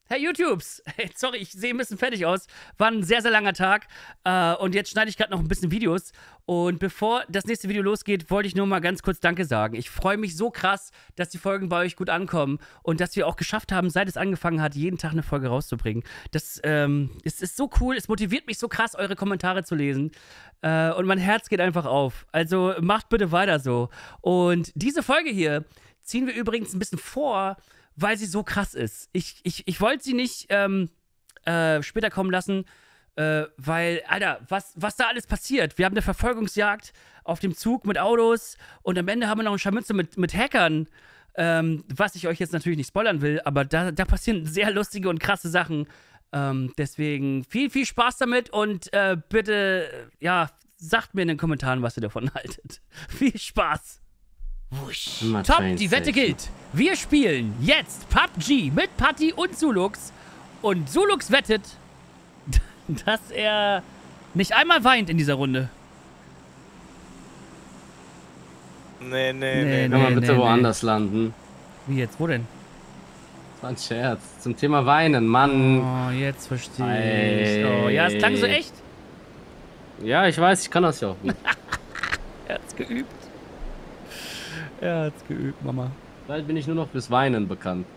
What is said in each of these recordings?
Hey YouTubes! Hey, sorry, ich sehe ein bisschen fertig aus. War ein sehr, sehr langer Tag. Und jetzt schneide ich gerade noch ein bisschen Videos. Und bevor das nächste Video losgeht, wollte ich nur mal ganz kurz Danke sagen. Ich freue mich so krass, dass die Folgen bei euch gut ankommen. Und dass wir auch geschafft haben, seit es angefangen hat, jeden Tag eine Folge rauszubringen. Das es ist so cool. Es motiviert mich so krass, eure Kommentare zu lesen. Und mein Herz geht einfach auf. Also macht bitte weiter so. Und diese Folge hier ziehen wir übrigens ein bisschen vor, weil sie so krass ist. Ich wollte sie nicht später kommen lassen, weil, Alter, was da alles passiert. Wir haben eine Verfolgungsjagd auf dem Zug mit Autos und am Ende haben wir noch ein Scharmützel mit Hackern, was ich euch jetzt natürlich nicht spoilern will, aber da passieren sehr lustige und krasse Sachen. Deswegen viel, viel Spaß damit und bitte, ja, sagt mir in den Kommentaren, was ihr davon haltet. Viel Spaß! Wusch. Top, die Wette gilt. Wir spielen jetzt PUBG mit Patti und Zulux. Und Zulux wettet, dass er nicht einmal weint in dieser Runde. Nee. Kann man bitte woanders landen? Wie jetzt? Wo denn? Das war ein Scherz. Zum Thema Weinen, Mann. Oh, jetzt verstehe ich. Oh, ja, es klang so echt. Ja, ich weiß, ich kann das ja auch nicht. Er hat's geübt. Er hat's geübt, Mama. Bald bin ich nur noch fürs Weinen bekannt.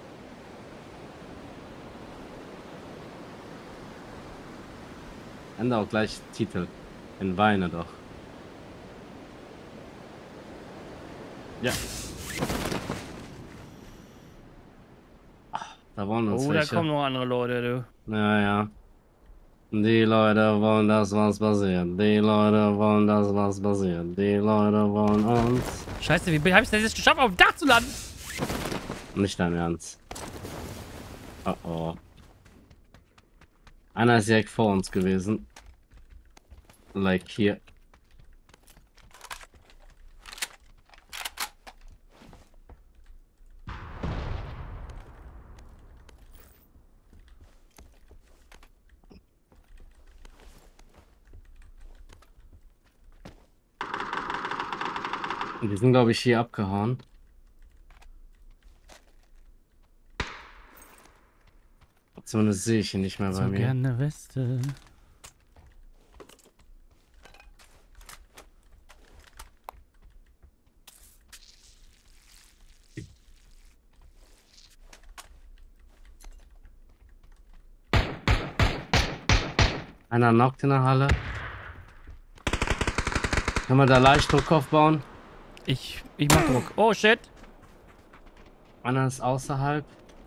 Ändere auch gleich Titel. In Weine doch. Ja. Ach, da wollen uns welche. Da kommen noch andere Leute, du. Ja. Die Leute wollen das, was passiert. Die Leute wollen das, was passiert. Die Leute wollen uns. Scheiße, wie habe ich das jetzt geschafft, auf dem Dach zu landen? Nicht dein Ernst. Oh. Einer ist direkt vor uns gewesen. Like hier. Die sind, glaube ich, hier abgehauen. Zumindest sehe ich ihn nicht mehr bei mir. Gerne Weste. Einer knockt in der Halle. Kann man da leicht Druck aufbauen? Ich mach Druck. Oh shit. Einer ist außerhalb.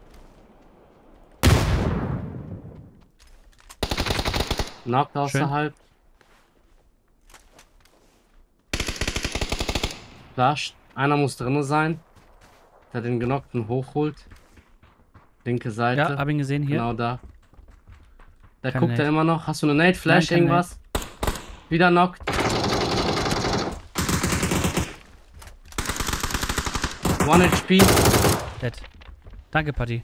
Knockt außerhalb. Flasht. Einer muss drin sein. Der den Genockten hochholt. Linke Seite. Ja, hab ihn gesehen hier. Genau da. Der Keine guckt da Nate. immer noch. Hast du eine Nate? Flash, Nein, keine irgendwas? Wieder knockt. One HP. Dead. Danke, Patti.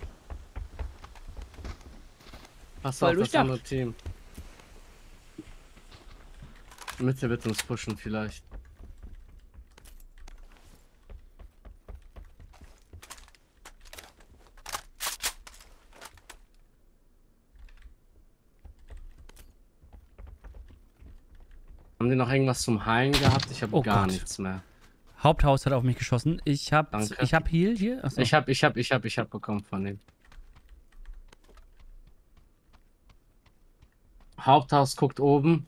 Pass Voll auf das durchdacht. andere Team. Mitte wird uns pushen vielleicht. Haben die noch irgendwas zum Heilen gehabt? Ich habe Oh gar Gott. nichts mehr. Haupthaus hat auf mich geschossen. Ich hab Heal hier. Achso. Ich hab bekommen von dem. Haupthaus guckt oben.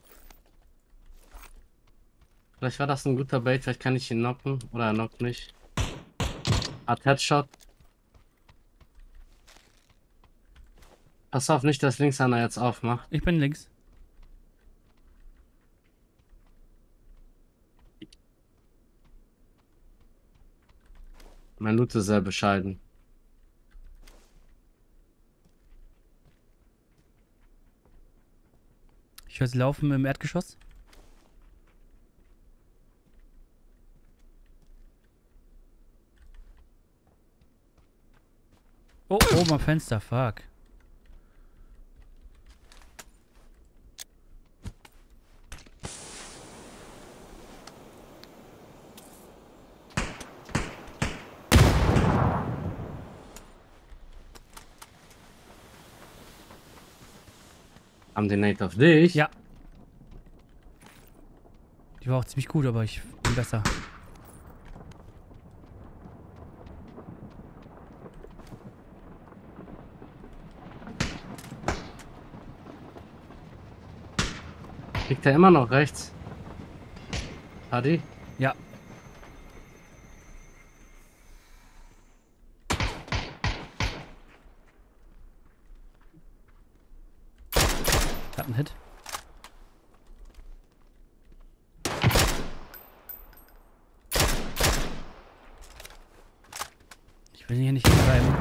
Vielleicht war das ein guter Bait, vielleicht kann ich ihn knocken. Oder er knockt mich. Hat Headshot. Pass auf, nicht, dass links einer jetzt aufmacht. Ich bin links. Mein Loot ist sehr bescheiden. Ich höre sie laufen im Erdgeschoss. Oh, oben am Fenster, fuck. Haben den Nate auf dich? Ja. Die war auch ziemlich gut, aber ich bin besser. Liegt er immer noch rechts? Paddy? Ja. Ich hab einen Hit. Ich will hier nicht bleiben.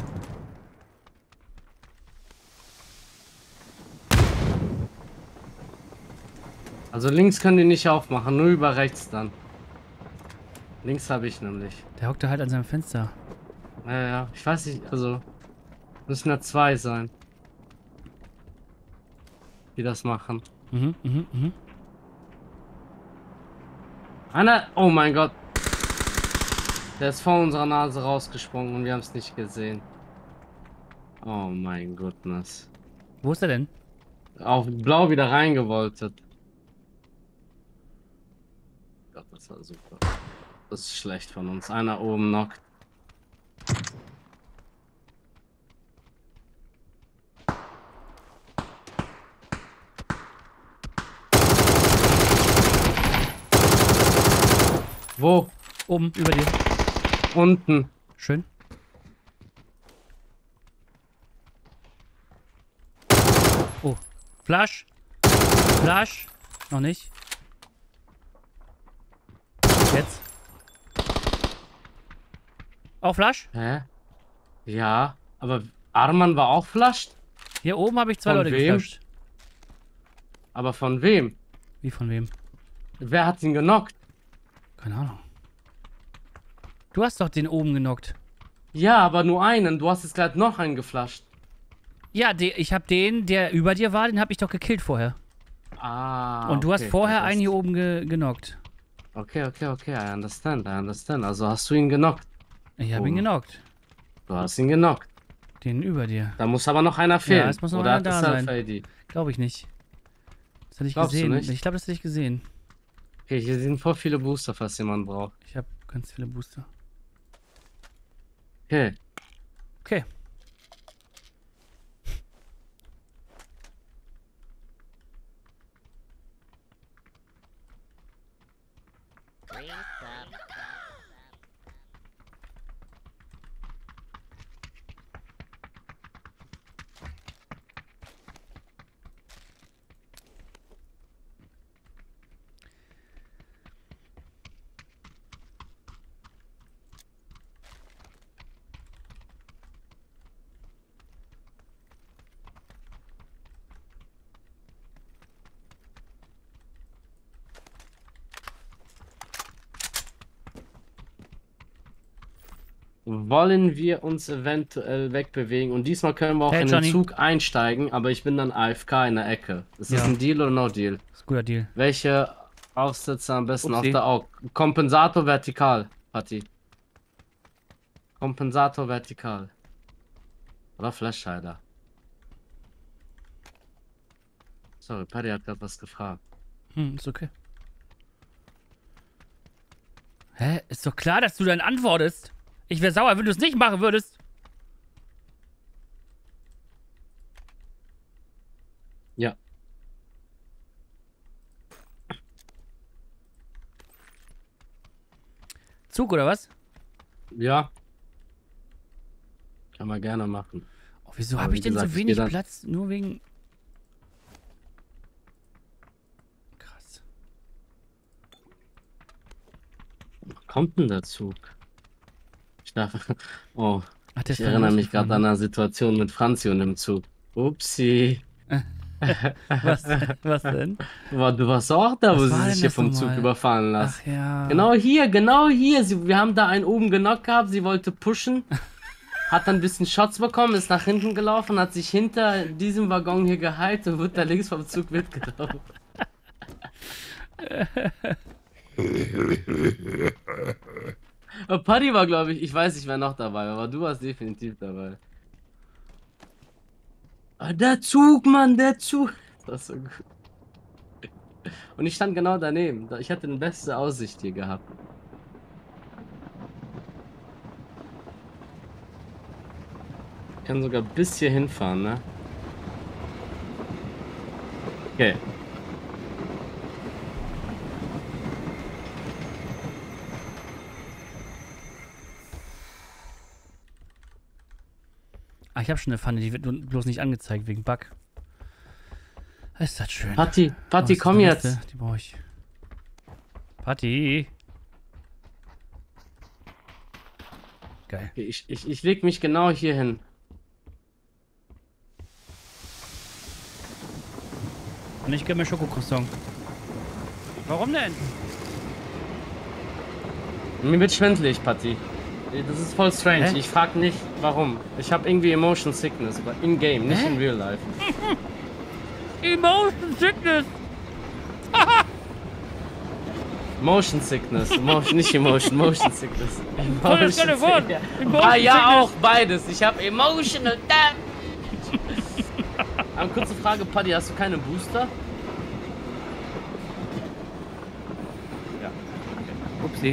Also links können die nicht aufmachen, nur über rechts dann. Links habe ich nämlich. Der hockt da halt an seinem Fenster. Ja, ich weiß nicht, also müssen ja 2 sein, die das machen. Mhm. Einer, oh mein Gott. Der ist vor unserer Nase rausgesprungen und wir haben es nicht gesehen. Oh mein Goodness. Wo ist er denn? Auf blau wieder reingewoltet. Gott, das war super. Das ist schlecht von uns. Einer oben knockt. Wo? Oben, über dir. Unten. Schön. Oh. Flash. Flash. Noch nicht. Jetzt. Auch Flash? Hä? Ja, aber Arman war auch flasht? Hier oben habe ich 2 Von Leute wem? geflasht. Aber von wem? Wie von wem? Wer hat ihn genockt? Keine Ahnung. Du hast doch den oben genockt. Ja, aber nur einen. Du hast jetzt gerade noch einen geflasht. Ja, ich habe den, der über dir war, den habe ich doch gekillt vorher. Ah. Und du hast okay, vorher das- einen hier oben genockt. Okay, I understand. Also hast du ihn genockt. Ich habe ihn Oben. genockt. Du hast ihn genockt. Den über dir. Da muss aber noch einer fehlen. es muss noch Oder einer hat da es sein. Self-ID? Glaube ich nicht. Das hätte ich Glaubst du gesehen. nicht? Ich glaube, das hätte ich gesehen. Okay, hier sind voll viele Booster, falls jemand braucht. Ich habe ganz viele Booster. Okay. Okay. Wollen wir uns eventuell wegbewegen? Und diesmal können wir auch Hey, in Johnny. den Zug einsteigen, aber ich bin dann AFK in der Ecke. Ist das Ja. ein Deal oder no Deal? Das ist ein guter Deal. Welche Aufsätze am besten auf Upsi. der AUG? Kompensator vertikal, Patti. Kompensator vertikal. Oder Flashhider. Sorry, Paddy hat gerade was gefragt. Ist okay. Hä? Ist doch klar, dass du dann antwortest. Ich wäre sauer, wenn du es nicht machen würdest. Ja. Zug oder was? Ja. Kann man gerne machen. Oh, wieso Aber habe wie ich denn gesagt, so ich wenig geh dann- Platz? Nur wegen... Krass. Wo kommt denn der Zug? Ich darf. Oh, Ach, der ich ist vorhin erinnere mich gerade losgefahren, an eine Situation mit Franzi und dem Zug. Upsi. ne? Was denn? Du warst auch da, wo Was sie war sich denn hier das vom nochmal? Zug überfahren lassen. Ach ja. Genau hier. Wir haben da einen oben genockt gehabt. Sie wollte pushen. Hat dann ein bisschen Shots bekommen, ist nach hinten gelaufen, hat sich hinter diesem Waggon hier geheilt und wird da links vom Zug mitgenommen. Paddy war, glaube ich weiß nicht, wer noch dabei war, aber du warst definitiv dabei. Ah, der Zug, Mann, der Zug. das so gut. Und ich stand genau daneben. Ich hatte eine beste Aussicht hier gehabt. Ich kann sogar bis hier hinfahren, ne? Okay. Ah, ich habe schon eine Pfanne, die wird nur bloß nicht angezeigt wegen Bug. Ist das schön. Patti, Patti, komm jetzt. Die brauche ich. Patti. Geil. Okay, ich leg mich genau hier hin. Und ich gebe mir Schokocroissant. Warum denn? Mir wird schwindelig, Patti. Das ist voll strange. Hä? Ich frag nicht, warum. Ich habe irgendwie Emotion Sickness, aber in-game, nicht in real life. Emotion Sickness. Motion Sickness. Nicht Emotion, Motion Sickness. Voll das geile Wort. Ja, Emotion ja Sickness. auch, beides. Ich habe Emotional Damage. Aber kurze Frage, Paddy, hast du keine Booster? Ja. Upsi.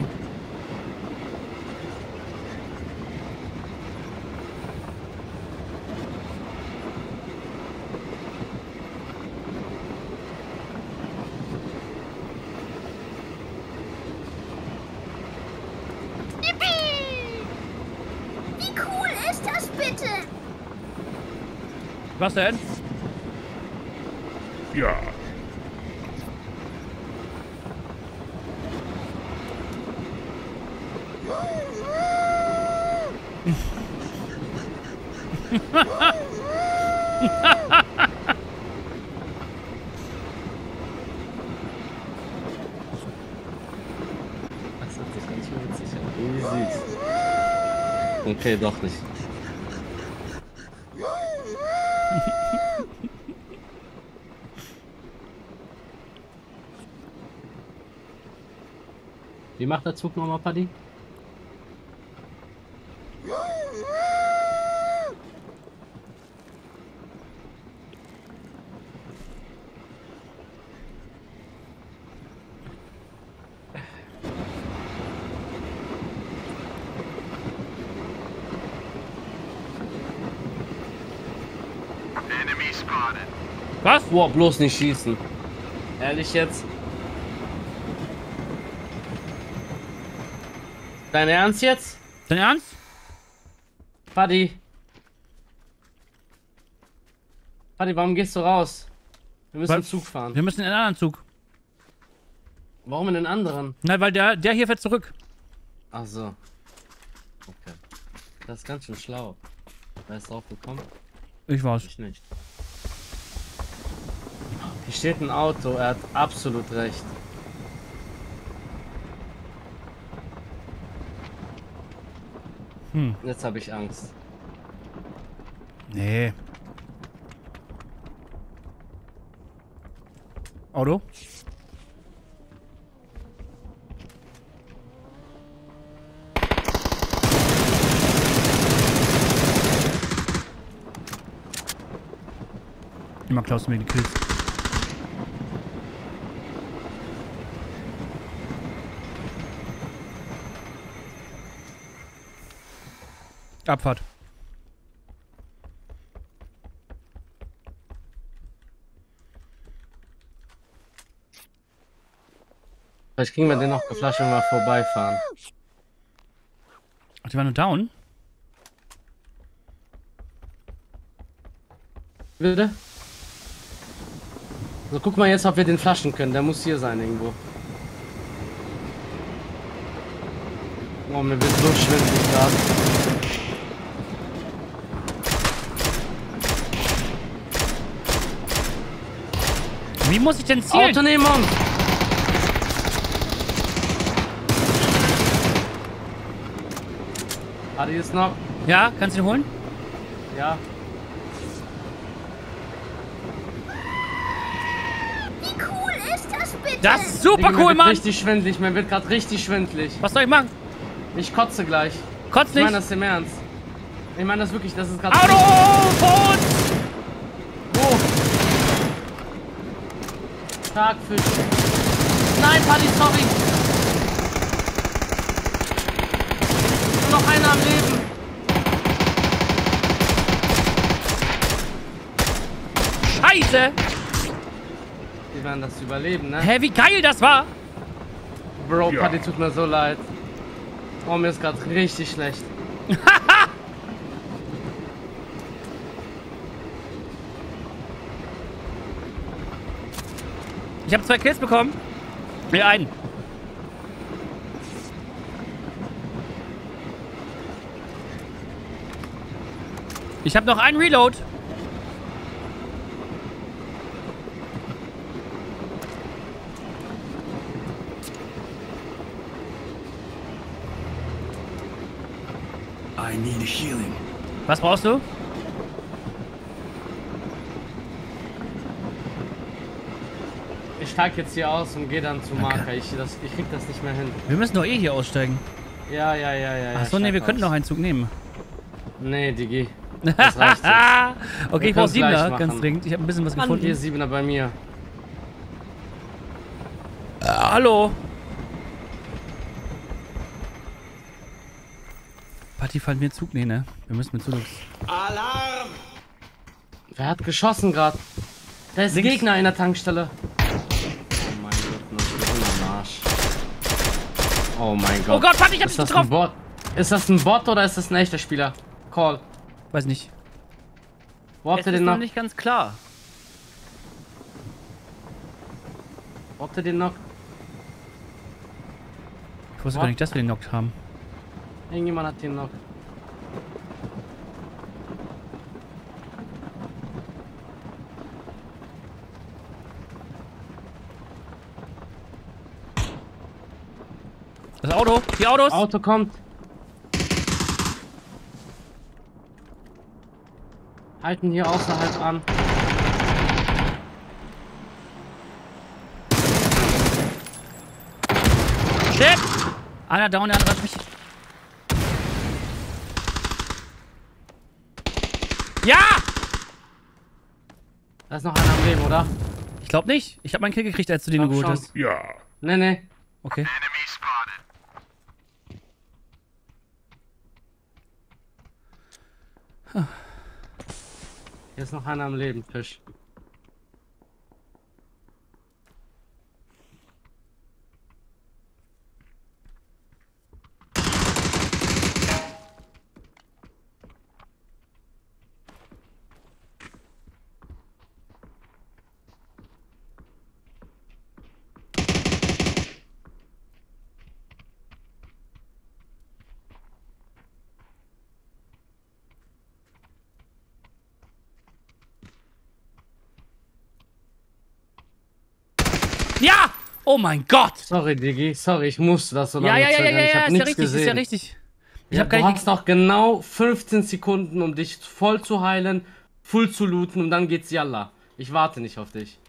Wie cool ist das bitte? Was denn? Ja. Das hat sich ganz schön witzig an. Irgendwie süß. Okay, doch nicht. Wie macht der Zug nochmal, Paddy? Was? Boah, bloß nicht schießen. Ehrlich jetzt? Dein Ernst jetzt? Dein Ernst? Paddy. Paddy, warum gehst du raus? Wir müssen Was? Zug fahren. Wir müssen in einen anderen Zug. Warum in den anderen? Na, weil der hier fährt zurück. Ach so. Okay. Das ist ganz schön schlau. Wer ist drauf gekommen? Ich weiß. Ich nicht. Hier steht ein Auto, er hat absolut recht. Jetzt habe ich Angst. Nee. Auto? Immer klaust du mir die Kills. Abfahrt. Vielleicht kriegen wir den noch geflasht, wenn wir vorbeifahren. Ach, die waren nur down? Bitte? So, guck mal jetzt, ob wir den flaschen können. Der muss hier sein irgendwo. Oh, mir wird so schwindelig gerade. Wie muss ich denn zielen? Auto neben uns! Adi ist noch. Ja, kannst du ihn holen? Ja. Wie cool ist das bitte? Das ist super Digga, mir cool, wird Mann! richtig schwindelig. Mir wird gerade richtig schwindelig. Was soll ich machen? Ich kotze gleich. Kotz Ich meine nicht? das im Ernst. Ich meine das wirklich, das ist gerade... Auto! Vor uns! Wo? Stark, Fisch. Nein, Paddy, sorry. Nur noch einer am Leben. Scheiße! Die werden das überleben, ne? Hä, wie geil das war! Bro, Paddy, tut mir so leid. Oh, mir ist gerade richtig schlecht. Ich habe 2 Kills bekommen. Nee, einen. Ich habe noch einen Reload. I need healing. Was brauchst du? Ich steig jetzt hier aus und gehe dann zu Marker. Ich krieg das nicht mehr hin. Wir müssen doch eh hier aussteigen. Ja. Achso, nee, wir könnten noch einen Zug nehmen. Nee, Digi. Das reicht jetzt. Okay, ich brauche 7er, ganz dringend. Ich habe ein bisschen was gefunden. Hier 7er bei mir. Hallo. Patti, fallen wir Zug? Nee, ne? Wir müssen mit Zug. Alarm! Wer hat geschossen gerade? Da ist ein Links. Gegner in der Tankstelle. Oh mein Gott, nur so ein Arsch. Oh mein Gott. Oh Gott, Patti, ich hab Ist dich das ein getroffen. Bot? Ist das ein Bot oder ist das ein echter Spieler? Call. Weiß nicht. Wo habt ihr den noch? nicht ganz klar. Wo habt ihr den noch? Ich wusste gar nicht, dass wir den Knock haben. Irgendjemand hat den noch. Das Auto, die Autos. Auto kommt. Halten hier außerhalb an. Shit! Einer down, der andere hat mich. Ja! Da ist noch einer am Leben, oder? Ich glaube nicht. Ich habe meinen Kill gekriegt, als du den Glaub geholt schon. hast. Ja. Nee. Okay. Hier ist noch einer am Leben, Fisch. Ja! Oh mein Gott! Sorry, Digi. Sorry, ich musste das so Ja, lange ja, ja, ja, zögern. Ich ja, hab ist ja nichts richtig, gesehen. ist ja richtig. Ich Ja, hab gar du nicht. hast noch genau 15 Sekunden, um dich voll zu heilen, full zu looten und dann geht's Yalla. Ich warte nicht auf dich.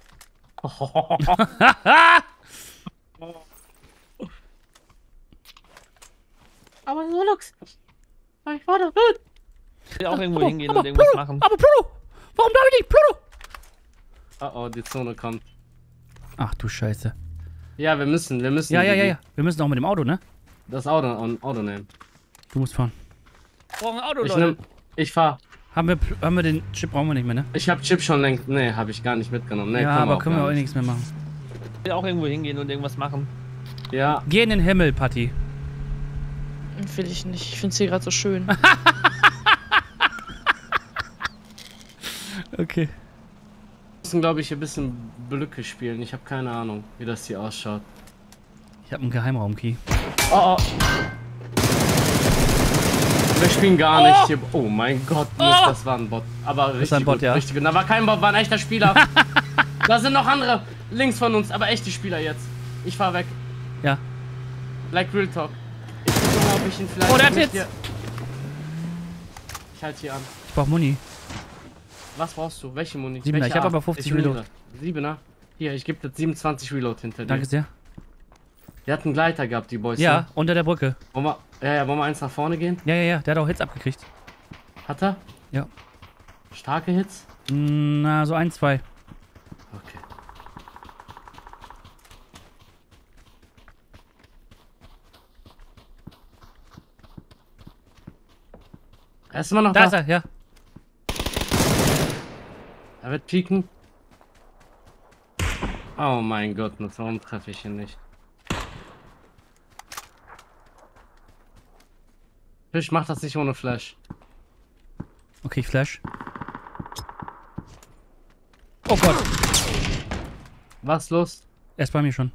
Aber so Lux. Ich war doch gut. Ich will auch irgendwo hingehen und irgendwas machen. Aber Pluto! Warum darf ich nicht? Pluto! Oh, die Zone kommt. Ach du Scheiße. Ja, wir müssen. Ja. Digi, Wir müssen auch mit dem Auto, ne? das Auto nehmen. Du musst fahren. Wir brauchen ein Auto, Ich fahr. Haben wir den Chip brauchen wir nicht mehr, ne? Ich hab Chip schon längst. Nee, habe ich gar nicht mitgenommen. Nee, Ja, aber auch können wir gar auch nicht. nichts mehr machen. Ich will auch irgendwo hingehen und irgendwas machen. Ja, Geh in den Himmel, Patti. Will ich nicht. Ich find's hier gerade so schön. Okay. wir müssen, glaube ich, ein bisschen Blöcke spielen. Ich habe keine Ahnung, wie das hier ausschaut. Ich habe einen Geheimraum-Key. Oh. Wir spielen gar nicht hier. Oh mein Gott, Mist, das war ein Bot. Aber richtig ist ein Bot, gut, ja. richtig gut. Da war kein Bot, war ein echter Spieler. Da sind noch andere links von uns, aber echte Spieler jetzt. Ich fahr weg. Ja. Like Real Talk. Ich guck mal, ob ich ihn vielleicht... Oh, der hat mit Hits. hier- Ich halte hier an. Ich brauch Muni. Was brauchst du? Welche Muni? Siebener, Welche ich hab Art? aber 50 Ich will Reload. 7er? Hier, ich gebe dir 27 Reload hinter dir. Danke sehr. Der hat einen Gleiter gehabt, die Boys. Ja, ne? unter der Brücke. Wollen wir eins nach vorne gehen? Ja. Der hat auch Hits abgekriegt. Hat er? Ja. Starke Hits? Na, so 1, 2. Okay. Er ist immer noch Da da. ist er, ja. Er wird pieken. Oh mein Gott, warum treffe ich ihn nicht? Ich mach das nicht ohne Flash. Okay, ich flash. Oh Gott. Was los? Er ist bei mir schon.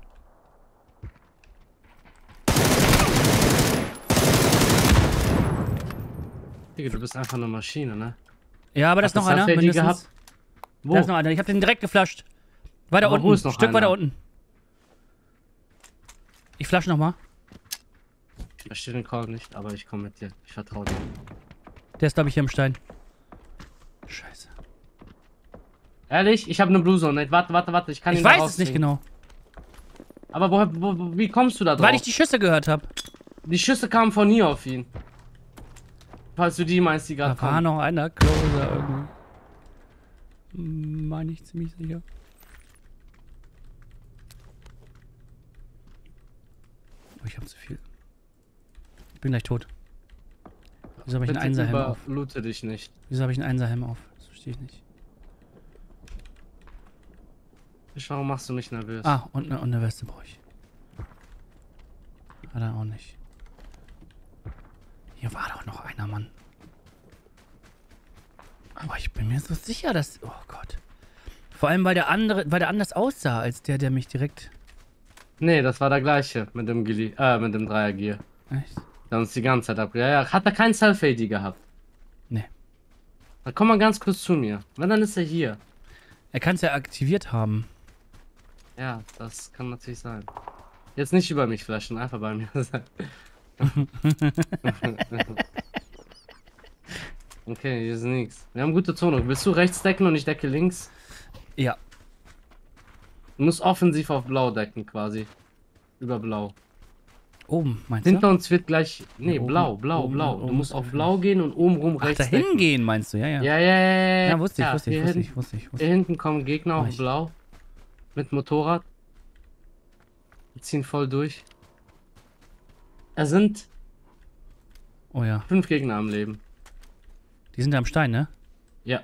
Digga, du bist einfach eine Maschine, ne? Ja, aber da ist noch einer. Selfie Mindestens. gehabt? Wo? Da ist noch einer. Ich hab den direkt geflasht. Weiter Aber unten. wo ist noch Stück weiter einer? unten. Ich flash nochmal. Ich verstehe den Call nicht, aber ich komme mit dir. Ich vertraue dir. Der ist, glaube ich, hier im Stein. Scheiße. Ehrlich? Ich habe eine Blue Zone. Warte. Ich kann ihn Ich da weiß es nicht rausbringen. genau. Aber wie kommst du da drauf? Weil ich die Schüsse gehört habe. Die Schüsse kamen von hier auf ihn. Falls du die meinst, die gerade Da war kommen. noch einer closer irgendwie. Meine ich ziemlich sicher. Oh, ich hab zu viel. Ich bin gleich tot. Wieso habe ich einen Bitte Einserhelm auf? überloote dich nicht. Wieso habe ich einen Einserhelm auf? Das verstehe ich nicht. Warum machst du mich nervös? Ah, und eine Weste brauche ich. Hat er auch nicht. Hier war doch noch einer, Mann. Aber ich bin mir so sicher, dass... Oh Gott. Vor allem, weil der anders aussah, als der mich direkt... Nee, das war der gleiche mit dem mit dem Dreier-Gear. Echt? Der uns die ganze Zeit ab. Ja, hat er kein Self-AD gehabt? Nee. Dann komm mal ganz kurz zu mir. Wenn, dann ist er hier. Er kann es ja aktiviert haben. Ja, das kann natürlich sein. Jetzt nicht über mich flashen, einfach bei mir sein. Okay, hier ist nichts. Wir haben gute Zone. Willst du rechts decken und ich decke links? Ja. Du musst offensiv auf blau decken quasi. Über blau. Oben, meinst du? Hinter uns wird gleich... Nee, Ja, oben- blau. oben- Du oben musst ist auf öffentlich. blau gehen und oben rum Ach, rechts dahin decken. gehen, meinst du? Ja. Ja. Ja, wusste ich. Hier hinten- Wusste Hier hinten kommen Gegner Mach auf ich. blau. Mit Motorrad. Die ziehen voll durch. Es sind Oh ja. 5 Gegner am Leben. Die sind da am Stein, ne? Ja.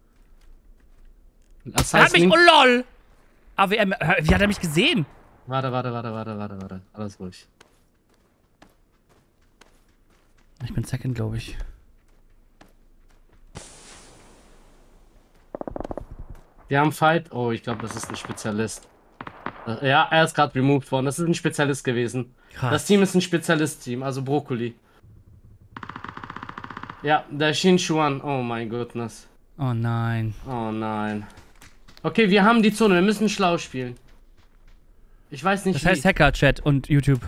Das Er hat heißt mich... links... Oh lol! AWM... Wie hat er mich gesehen? Warte. Alles ruhig. Ich bin Second, glaube ich. Wir haben Fight. Oh, ich glaube, das ist ein Spezialist. Ja, er ist gerade removed worden. Das ist ein Spezialist gewesen. Krass. Das Team ist ein Spezialist-Team, also Brokkoli. Ja, der Shinshuan. Oh mein Goodness. Oh nein. Oh nein. Okay, wir haben die Zone. Wir müssen schlau spielen. Ich weiß nicht Das wie. heißt Hacker-Chat und YouTube.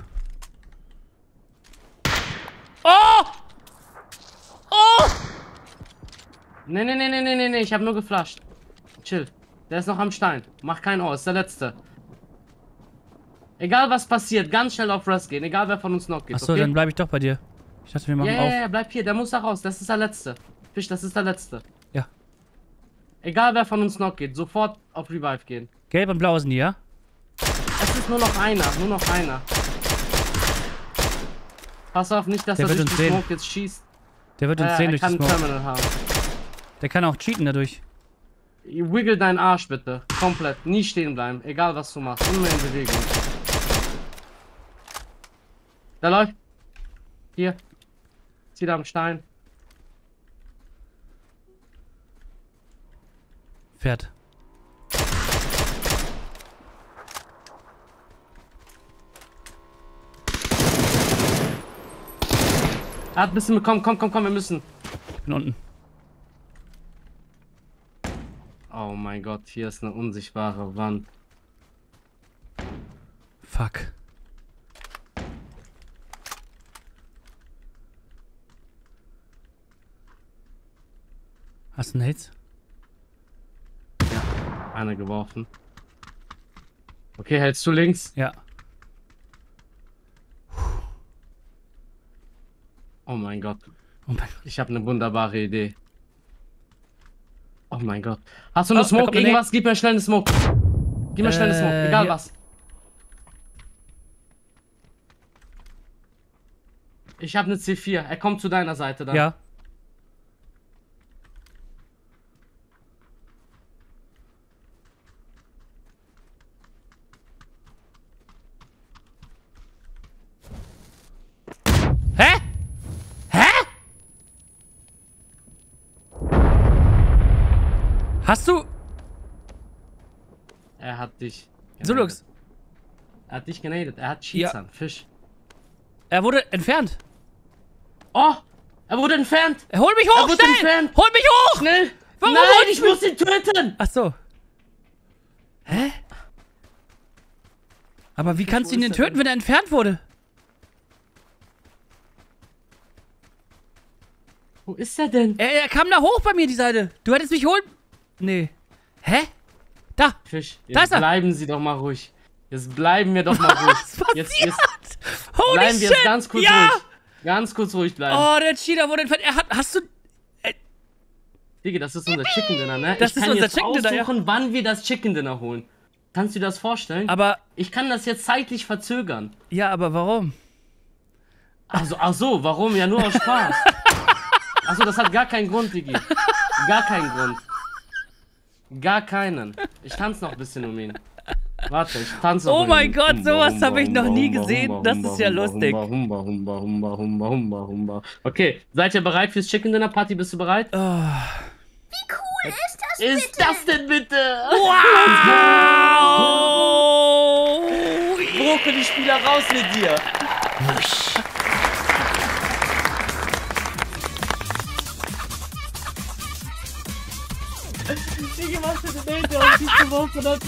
Oh! Oh! Nee, ich habe nur geflasht. Chill. Der ist noch am Stein. Mach kein Ohr, ist der letzte. Egal was passiert, ganz schnell auf Rest gehen. Egal wer von uns noch geht. Achso, okay? dann bleibe ich doch bei dir. Ich dachte, wir machen auf. Ja, bleib hier. Der muss da raus. Das ist der letzte. Fisch, das ist der letzte. Ja. Egal wer von uns noch geht, sofort auf Revive gehen. Gelb und blau sind die, ja? Es ist nur noch einer. Pass auf, nicht, dass Der er wird durch uns die sehen. Smoke jetzt schießt. Der wird uns sehen Er durch kann die ein Smoke. Terminal haben. Der kann auch cheaten dadurch. Wiggle deinen Arsch bitte. Komplett. Nie stehen bleiben. Egal was du machst. Immer in Bewegung. Der läuft. Hier. Ist wieder am Stein. Fährt. Er hat ein bisschen bekommen. Komm, wir müssen. Ich bin unten. Oh mein Gott, hier ist eine unsichtbare Wand. Fuck. Hast du Nades? Einer geworfen. Okay, hältst du links? Ja. Oh mein Gott. Oh mein Gott. Ich habe eine wunderbare Idee. Oh mein Gott. Hast du eine Oh, da Smoke? kommt eine Irgendwas? Gib mir schnell eine Smoke. Gib mir schnell eine Smoke. Egal hier. was. Ich habe eine C4. Er kommt zu deiner Seite dann. Ja. Hast du... Er hat dich. Zulux, Er hat dich genadet. Er hat Cheats an. Fisch. er wurde entfernt. Oh! Er wurde entfernt! Hol mich hoch, Er wurde schnell! entfernt! Hol mich hoch! Schnell! Warum Nein, holst ich du- muss ihn töten! Ach so. Hä? Aber wie kannst du ihn denn töten, wenn er entfernt wurde? Wo ist er denn? Er kam da hoch bei mir, die Seite. Du hättest mich holen... Nee. Hä? Da. Fisch, Da jetzt ist er. bleiben Sie doch mal ruhig. Jetzt bleiben wir doch mal ruhig. Was Jetzt passiert? bleiben Holy wir shit! jetzt ganz kurz ja! ruhig. Ganz kurz ruhig bleiben. Oh, der Cheater wurde entfernt. Hast du... Digga, das ist unser Chicken Dinner, ne? Das ich ist kann unser jetzt Chicken Dinner, ja. aussuchen, wann wir das Chicken Dinner holen. Kannst du dir das vorstellen? Aber... Ich kann das jetzt zeitlich verzögern. Ja, aber warum? Ach so, warum? Ja, nur aus Spaß. Achso, das hat gar keinen Grund, Digi. Gar keinen Grund. Gar keinen. Ich tanze noch ein bisschen um ihn. Warte, ich tanze noch Oh um mein ihn. Gott, Humba, sowas humba, habe ich noch humba, nie humba, gesehen. humba, Das humba, ist ja humba, lustig. Humba, humba, humba, humba, humba, humba. Okay, seid ihr bereit fürs Chicken Dinner Party? Bist du bereit? Wie cool ist das bitte? Ist das denn bitte? Wow! Brokkoli-Spieler raus mit dir. Digga, was für eine Date auf dich geworfen hat.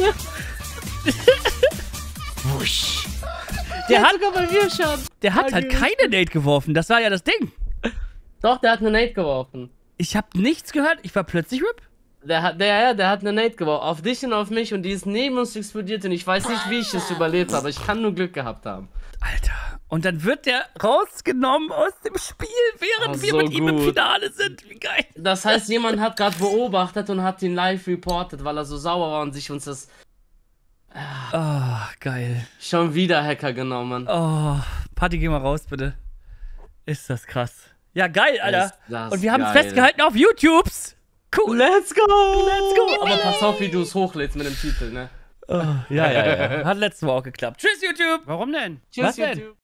Der hat, sogar bei mir schon. der hat halt keine Nate geworfen. Das war ja das Ding. Doch, der hat eine Nate geworfen. Ich habe nichts gehört. Ich war plötzlich RIP. Der hat eine Nate geworfen. Auf dich und auf mich und die ist neben uns explodiert und ich weiß nicht, wie ich es überlebt habe. Ich kann nur Glück gehabt haben. Alter. Und dann wird der rausgenommen aus dem Spiel, während Ach, wir so mit ihm im gut. Finale sind. Wie geil. Das heißt, jemand hat gerade beobachtet und hat ihn live reportet, weil er so sauer war und sich uns das Oh, geil. schon wieder Hacker genommen. Oh, Party, geh mal raus, bitte. Ist das krass. Ja, geil, Alter. Ist das Und wir haben es geil. festgehalten auf YouTubes. Cool. Let's go! Let's go. Aber pass auf, wie du es hochlädst mit dem Titel, ne? Oh, ja. Hat letztes Mal auch geklappt. Tschüss, YouTube. Warum denn? Tschüss, Was denn? YouTube.